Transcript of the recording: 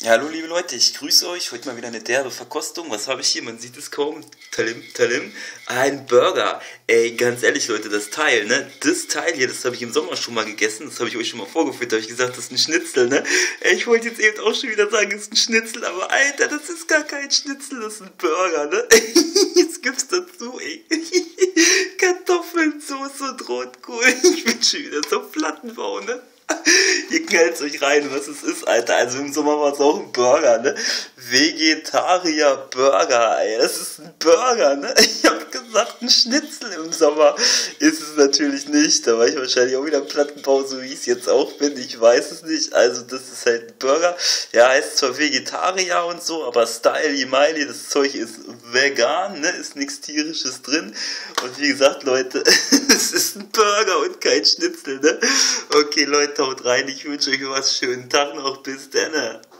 Ja, hallo liebe Leute, ich grüße euch. Heute mal wieder eine derbe Verkostung. Was habe ich hier? Man sieht es kaum. Talim, talim. Ein Burger. Ey, ganz ehrlich Leute, das Teil, ne? Das Teil hier, das habe ich im Sommer schon mal gegessen. Das habe ich euch schon mal vorgeführt. Da habe ich gesagt, das ist ein Schnitzel, ne? Ey, ich wollte jetzt eben auch schon wieder sagen, das ist ein Schnitzel. Aber Alter, das ist gar kein Schnitzel, das ist ein Burger, ne? Jetzt gibt's dazu, ey. Kartoffeln, Soße und Rotkohl. Ich bin schon wieder so Plattenbau, ne? Ihr knallt euch rein, was es ist, Alter. Also im Sommer war es auch ein Burger, ne? Vegetarier-Burger, ey. Das ist ein Burger, ne? Ich hab gesagt, ein Schnitzel im Sommer ist es natürlich nicht. Da war ich wahrscheinlich auch wieder im Plattenbau, so wie ich es jetzt auch bin. Ich weiß es nicht. Also das ist halt ein Burger. Ja, heißt zwar Vegetarier und so, aber Style Miley, das Zeug ist vegan, ne? Ist nichts Tierisches drin. Und wie gesagt, Leute, es ist ein Burger und kein Schnitzel, ne? Okay, Leute, haut rein. Ich wünsche euch was. Schönen Tag noch. Bis dann.